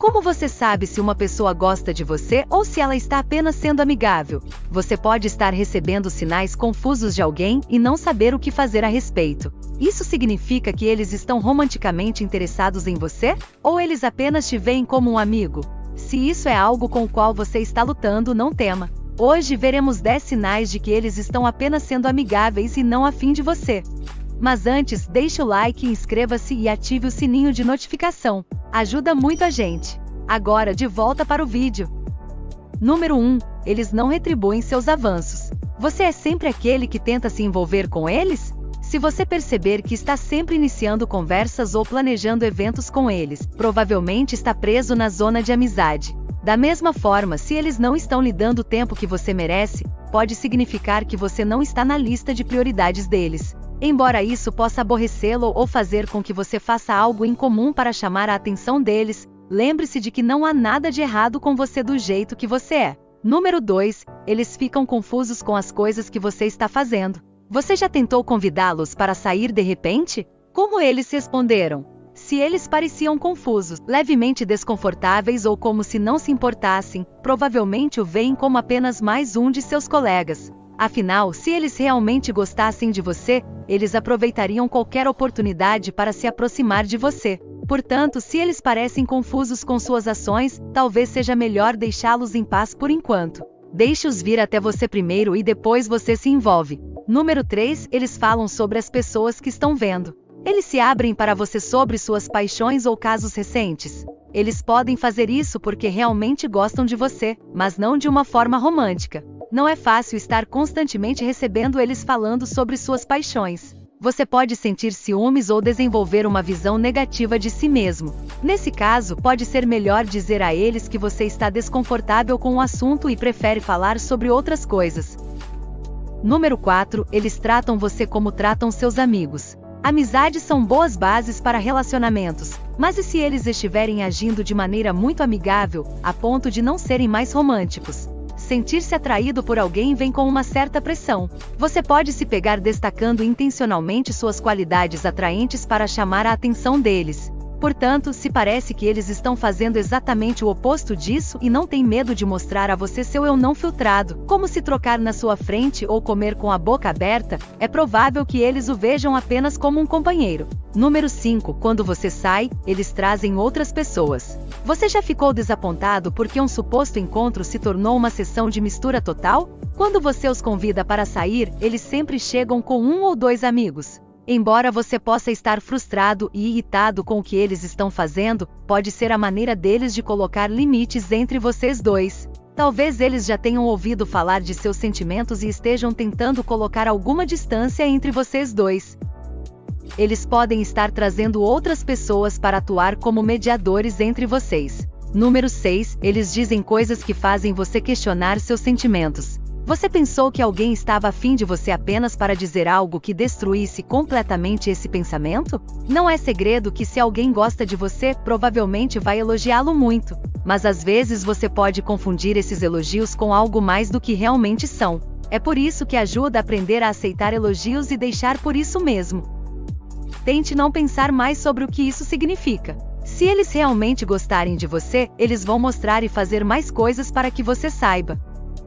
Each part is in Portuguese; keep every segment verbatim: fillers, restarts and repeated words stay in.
Como você sabe se uma pessoa gosta de você ou se ela está apenas sendo amigável? Você pode estar recebendo sinais confusos de alguém e não saber o que fazer a respeito. Isso significa que eles estão romanticamente interessados em você? Ou eles apenas te veem como um amigo? Se isso é algo com o qual você está lutando, não tema. Hoje veremos dez sinais de que eles estão apenas sendo amigáveis e não a fim de você. Mas antes, deixe o like, inscreva-se e ative o sininho de notificação. Ajuda muito a gente. Agora de volta para o vídeo. Número um. Eles não retribuem seus avanços. Você é sempre aquele que tenta se envolver com eles? Se você perceber que está sempre iniciando conversas ou planejando eventos com eles, provavelmente está preso na zona de amizade. Da mesma forma, se eles não estão lhe dando o tempo que você merece, pode significar que você não está na lista de prioridades deles. Embora isso possa aborrecê-lo ou fazer com que você faça algo incomum para chamar a atenção deles, lembre-se de que não há nada de errado com você do jeito que você é. Número dois. Eles ficam confusos com as coisas que você está fazendo. Você já tentou convidá-los para sair de repente? Como eles responderam? Se eles pareciam confusos, levemente desconfortáveis ou como se não se importassem, provavelmente o veem como apenas mais um de seus colegas. Afinal, se eles realmente gostassem de você, eles aproveitariam qualquer oportunidade para se aproximar de você. Portanto, se eles parecem confusos com suas ações, talvez seja melhor deixá-los em paz por enquanto. Deixe-os vir até você primeiro e depois você se envolve. Número três. Eles falam sobre as pessoas que estão vendo. Eles se abrem para você sobre suas paixões ou casos recentes. Eles podem fazer isso porque realmente gostam de você, mas não de uma forma romântica. Não é fácil estar constantemente recebendo eles falando sobre suas paixões. Você pode sentir ciúmes ou desenvolver uma visão negativa de si mesmo. Nesse caso, pode ser melhor dizer a eles que você está desconfortável com o assunto e prefere falar sobre outras coisas. Número quatro. Eles tratam você como tratam seus amigos. Amizades são boas bases para relacionamentos, mas e se eles estiverem agindo de maneira muito amigável, a ponto de não serem mais românticos? Sentir-se atraído por alguém vem com uma certa pressão. Você pode se pegar destacando intencionalmente suas qualidades atraentes para chamar a atenção deles. Portanto, se parece que eles estão fazendo exatamente o oposto disso e não têm medo de mostrar a você seu eu não filtrado, como se trocar na sua frente ou comer com a boca aberta, é provável que eles o vejam apenas como um companheiro. Número cinco. Quando você sai, eles trazem outras pessoas. Você já ficou desapontado porque um suposto encontro se tornou uma sessão de mistura total? Quando você os convida para sair, eles sempre chegam com um ou dois amigos. Embora você possa estar frustrado e irritado com o que eles estão fazendo, pode ser a maneira deles de colocar limites entre vocês dois. Talvez eles já tenham ouvido falar de seus sentimentos e estejam tentando colocar alguma distância entre vocês dois. Eles podem estar trazendo outras pessoas para atuar como mediadores entre vocês. Número seis. Eles dizem coisas que fazem você questionar seus sentimentos. Você pensou que alguém estava afim de você apenas para dizer algo que destruísse completamente esse pensamento? Não é segredo que se alguém gosta de você, provavelmente vai elogiá-lo muito. Mas às vezes você pode confundir esses elogios com algo mais do que realmente são. É por isso que ajuda a aprender a aceitar elogios e deixar por isso mesmo. Tente não pensar mais sobre o que isso significa. Se eles realmente gostarem de você, eles vão mostrar e fazer mais coisas para que você saiba.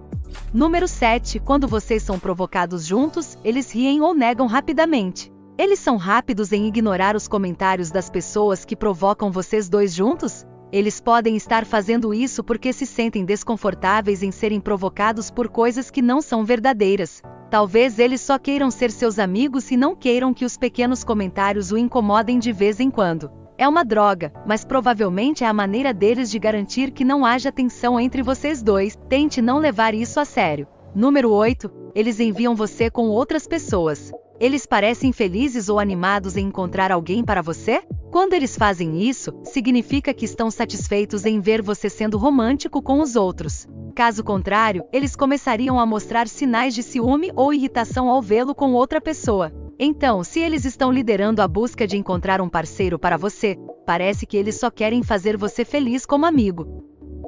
Número sete. Quando vocês são provocados juntos, eles riem ou negam rapidamente. Eles são rápidos em ignorar os comentários das pessoas que provocam vocês dois juntos? Eles podem estar fazendo isso porque se sentem desconfortáveis em serem provocados por coisas que não são verdadeiras. Talvez eles só queiram ser seus amigos e não queiram que os pequenos comentários o incomodem de vez em quando. É uma droga, mas provavelmente é a maneira deles de garantir que não haja tensão entre vocês dois. Tente não levar isso a sério. Número oito. Eles enviam você com outras pessoas. Eles parecem felizes ou animados em encontrar alguém para você? Quando eles fazem isso, significa que estão satisfeitos em ver você sendo romântico com os outros. Caso contrário, eles começariam a mostrar sinais de ciúme ou irritação ao vê-lo com outra pessoa. Então, se eles estão liderando a busca de encontrar um parceiro para você, parece que eles só querem fazer você feliz como amigo.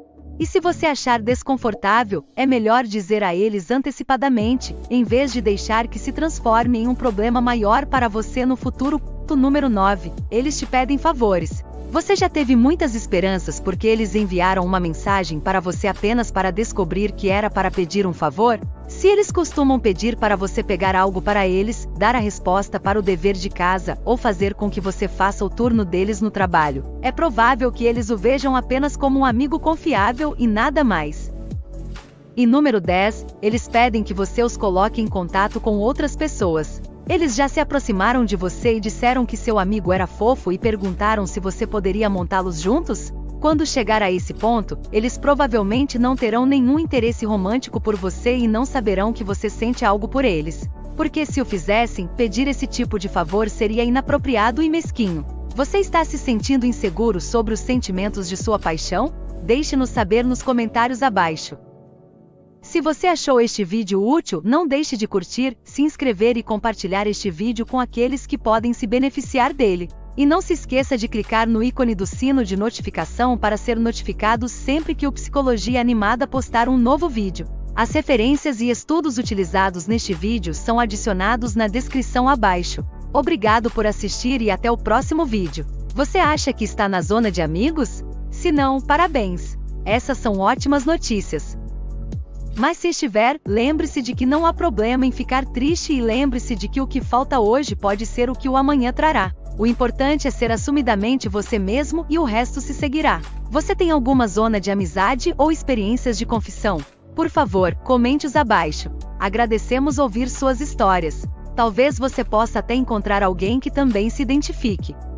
E se você achar desconfortável, é melhor dizer a eles antecipadamente, em vez de deixar que se transforme em um problema maior para você no futuro. Número nove. Eles te pedem favores. Você já teve muitas esperanças porque eles enviaram uma mensagem para você apenas para descobrir que era para pedir um favor? Se eles costumam pedir para você pegar algo para eles, dar a resposta para o dever de casa ou fazer com que você faça o turno deles no trabalho, é provável que eles o vejam apenas como um amigo confiável e nada mais. E número dez, eles pedem que você os coloque em contato com outras pessoas. Eles já se aproximaram de você e disseram que seu amigo era fofo e perguntaram se você poderia montá-los juntos? Quando chegar a esse ponto, eles provavelmente não terão nenhum interesse romântico por você e não saberão que você sente algo por eles. Porque se o fizessem, pedir esse tipo de favor seria inapropriado e mesquinho. Você está se sentindo inseguro sobre os sentimentos de sua paixão? Deixe-nos saber nos comentários abaixo. Se você achou este vídeo útil, não deixe de curtir, se inscrever e compartilhar este vídeo com aqueles que podem se beneficiar dele. E não se esqueça de clicar no ícone do sino de notificação para ser notificado sempre que o Psicologia Animada postar um novo vídeo. As referências e estudos utilizados neste vídeo são adicionados na descrição abaixo. Obrigado por assistir e até o próximo vídeo. Você acha que está na zona de amigos? Se não, parabéns! Essas são ótimas notícias. Mas se estiver, lembre-se de que não há problema em ficar triste e lembre-se de que o que falta hoje pode ser o que o amanhã trará. O importante é ser assumidamente você mesmo e o resto se seguirá. Você tem alguma zona de amizade ou experiências de confissão? Por favor, comente-os abaixo. Agradecemos ouvir suas histórias. Talvez você possa até encontrar alguém que também se identifique.